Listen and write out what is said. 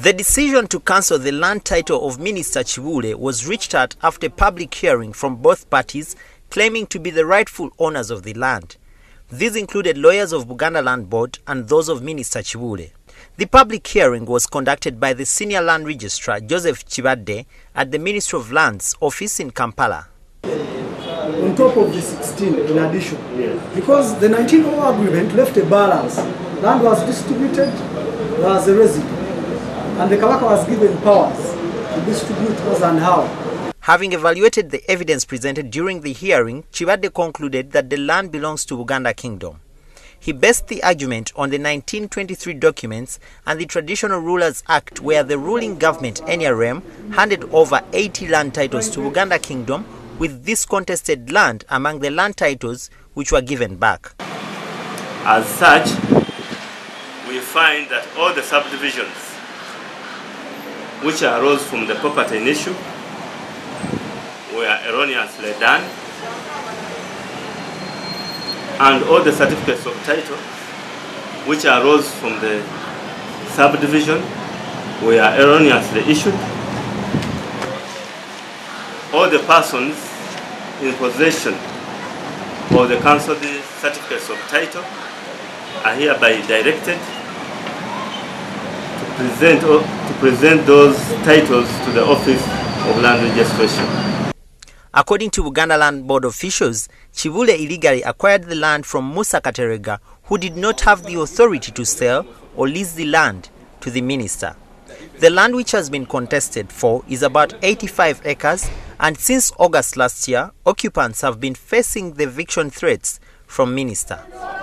The decision to cancel the land title of Minister Kibule was reached at after public hearing from both parties claiming to be the rightful owners of the land. These included lawyers of Buganda Land Board and those of Minister Kibule. The public hearing was conducted by the Senior Land Registrar Joseph Kibade at the Ministry of Lands office in Kampala. On top of the 16 in addition, because the 1904 agreement left a balance. Land was distributed, there was a residue, and the Kabaka was given powers to distribute as and how. Having evaluated the evidence presented during the hearing, Kibade concluded that the land belongs to Buganda Kingdom. He based the argument on the 1923 documents and the Traditional Rulers Act, where the ruling government NRM handed over 80 land titles to Buganda Kingdom, with this contested land among the land titles which were given back. As such, we find that all the subdivisions which arose from the property in issue were erroneously done, and all the certificates of title which arose from the subdivision were erroneously issued. All the persons in possession of the cancelled certificates of title are hereby directed to present those titles to the Office of Land Registration. According to Buganda Land Board officials, Kibule illegally acquired the land from Musa Katerega, who did not have the authority to sell or lease the land to the minister. The land which has been contested for is about 85 acres, and since August last year, occupants have been facing the eviction threats from minister.